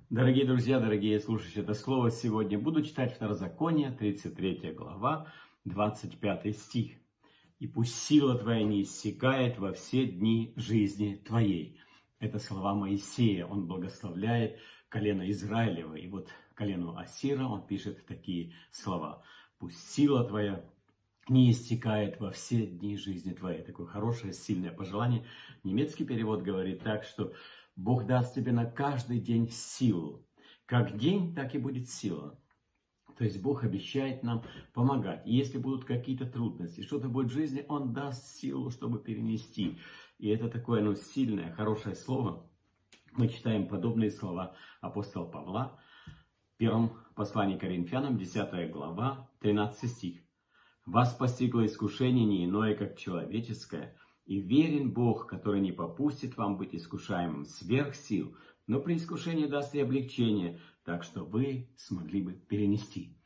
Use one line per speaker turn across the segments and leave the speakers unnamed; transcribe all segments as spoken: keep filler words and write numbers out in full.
Дорогие друзья, дорогие слушатели, это слово сегодня буду читать Второзаконие, тридцать третья глава, двадцать пятый стих. «И пусть сила твоя не иссякает во все дни жизни твоей». Это слова Моисея, он благословляет колено Израилева. И вот колену Асира он пишет такие слова. «Пусть сила твоя не иссякает во все дни жизни твоей». Такое хорошее, сильное пожелание. Немецкий перевод говорит так, что Бог даст тебе на каждый день силу. Как день, так и будет сила. То есть Бог обещает нам помогать. И если будут какие-то трудности, что-то будет в жизни, Он даст силу, чтобы перенести. И это такое, ну, сильное, хорошее слово. Мы читаем подобные слова апостола Павла в первом послании к Коринфянам, десятая глава, тринадцатый стих. «Вас постигло искушение не иное, как человеческое, и верен Бог, который не попустит вам быть искушаемым сверх сил, но при искушении даст и облегчение, так что вы смогли бы перенести».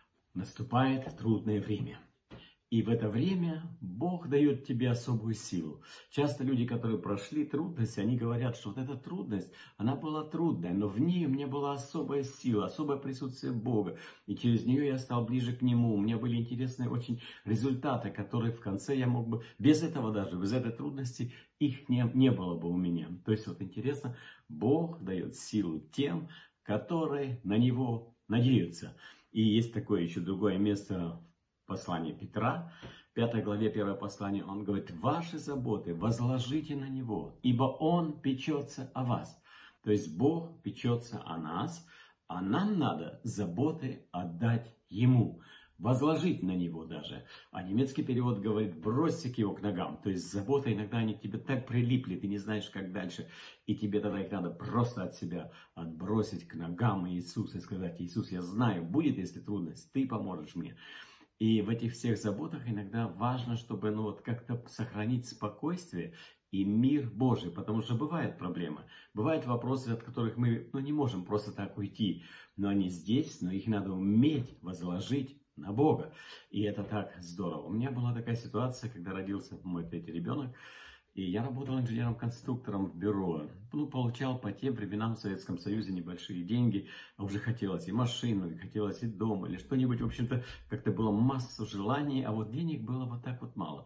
Наступает трудное время. И в это время Бог дает тебе особую силу. Часто люди, которые прошли трудности, они говорят, что вот эта трудность, она была трудная, но в ней у меня была особая сила, особое присутствие Бога. И через нее я стал ближе к Нему. У меня были интересные очень результаты, которые в конце я мог бы, без этого даже, без этой трудности, их не, не было бы у меня. То есть вот интересно, Бог дает силу тем, которые на Него надеются. И есть такое еще другое место, послание Петра, в пятой главе первое послание, он говорит: «Ваши заботы возложите на Него, ибо Он печется о вас». То есть Бог печется о нас, а нам надо заботы отдать Ему, возложить на Него даже. А немецкий перевод говорит: бросьте к Его к ногам. То есть заботы иногда они к тебе так прилипли, ты не знаешь, как дальше. И тебе тогда их надо просто от себя отбросить к ногам Иисуса и сказать: Иисус, я знаю, будет, если трудность, Ты поможешь мне. И в этих всех заботах иногда важно, чтобы ну, вот как-то сохранить спокойствие и мир Божий. Потому что бывают проблемы. Бывают вопросы, от которых мы ну, не можем просто так уйти. Но они здесь, но их надо уметь возложить на Бога. И это так здорово. У меня была такая ситуация, когда родился мой третий ребенок. И я работал инженером-конструктором в бюро. Ну, получал по тем временам в Советском Союзе небольшие деньги. А уже хотелось и машину, и хотелось и дом, или что-нибудь. В общем-то, как-то было масса желаний, а вот денег было вот так вот мало.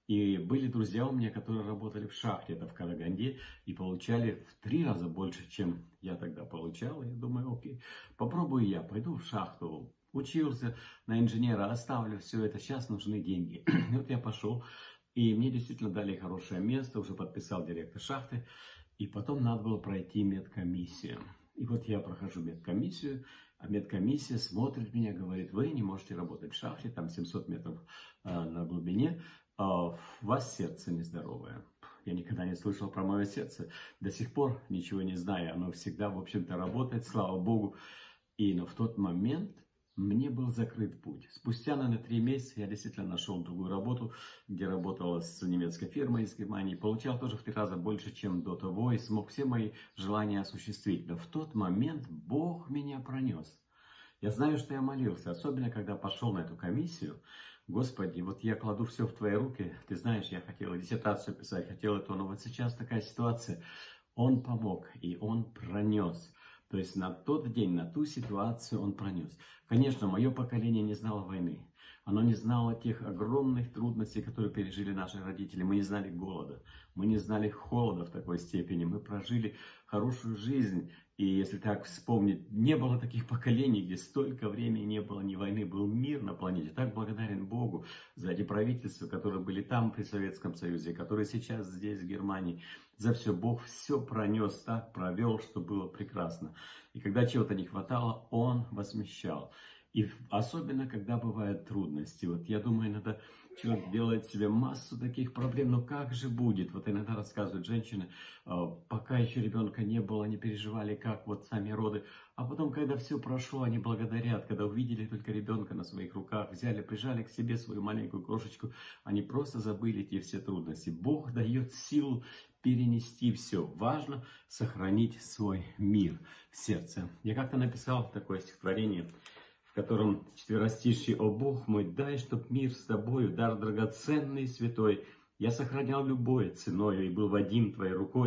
И были друзья у меня, которые работали в шахте, это в Караганде, и получали в три раза больше, чем я тогда получал. И я думаю, окей, попробую я, пойду в шахту. Учился на инженера, оставлю все это, сейчас нужны деньги. И вот я пошел. И мне действительно дали хорошее место, уже подписал директор шахты. И потом надо было пройти медкомиссию. И вот я прохожу медкомиссию, а медкомиссия смотрит меня, говорит: вы не можете работать в шахте, там семьсот метров э, на глубине, а у вас сердце нездоровое. Я никогда не слышал про мое сердце, до сих пор ничего не знаю. Оно всегда, в общем-то, работает, слава Богу. И но в тот момент мне был закрыт путь. Спустя, наверное, три месяца я действительно нашел другую работу, где работала с немецкой фирмой из Германии. Получал тоже в три раза больше, чем до того, и смог все мои желания осуществить. Но в тот момент Бог меня пронес. Я знаю, что я молился, особенно когда пошел на эту комиссию. Господи, вот я кладу все в Твои руки. Ты знаешь, я хотел диссертацию писать, хотел это, но вот сейчас такая ситуация. Он помог, и Он пронес. То есть на тот день, на ту ситуацию он пронес. Конечно, мое поколение не знало войны. Оно не знало тех огромных трудностей, которые пережили наши родители. Мы не знали голода. Мы не знали холода в такой степени. Мы прожили хорошую жизнь. И если так вспомнить, не было таких поколений, где столько времени не было ни войны, был мир на планете. Так благодарен Богу за эти правительства, которые были там при Советском Союзе, которые сейчас здесь, в Германии. За все Бог все пронес, так провел, что было прекрасно. И когда чего-то не хватало, Он возмещал. И особенно, когда бывают трудности. Вот я думаю, иногда человек делает себе массу таких проблем, но как же будет? Вот иногда рассказывают женщины, пока еще ребенка не было, они переживали, как вот сами роды. А потом, когда все прошло, они благодарят, когда увидели только ребенка на своих руках, взяли, прижали к себе свою маленькую крошечку, они просто забыли те все трудности. Бог дает силу перенести все. Важно сохранить свой мир в сердце. Я как-то написал такое стихотворение, в котором четверостишье: «О Бог мой, дай, чтоб мир с тобою, дар драгоценный и святой, я сохранял любое ценою и был водим Твоей рукой.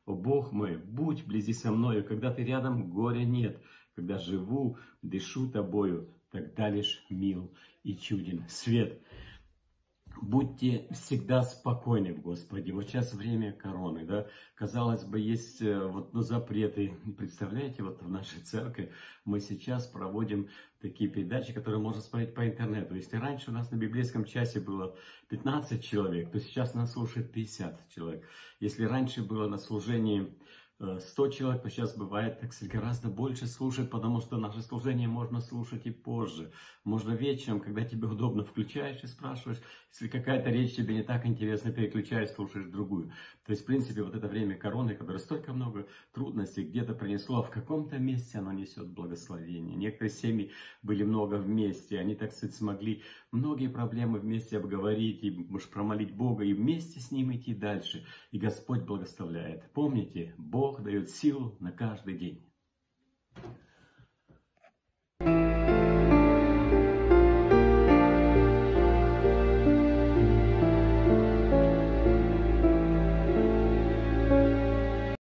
О Бог мой, будь вблизи со мною, когда ты рядом, горя нет. Когда живу, дышу тобою, тогда лишь мил и чуден свет. Будьте всегда спокойны в Господе. Вот сейчас время короны, да. Казалось бы, есть вот, ну, запреты. Представляете, вот в нашей церкви мы сейчас проводим такие передачи, которые можно смотреть по интернету. Если раньше у нас на библейском часе было пятнадцать человек, то сейчас нас слушает пятьдесят человек. Если раньше было на служении сто человек, то сейчас бывает, так сказать, гораздо больше слушать, потому что наше служение можно слушать и позже. Можно вечером, когда тебе удобно, включаешь и спрашиваешь. Если какая-то речь тебе не так интересна, переключаешь, слушаешь другую. То есть, в принципе, вот это время короны, которое столько много трудностей где-то принесло, а в каком-то месте оно несет благословение. Некоторые семьи были много вместе, они, так сказать, смогли многие проблемы вместе обговорить, и, может, промолить Бога, и вместе с Ним идти дальше. И Господь благословляет. Помните, Бог дает силу на каждый день.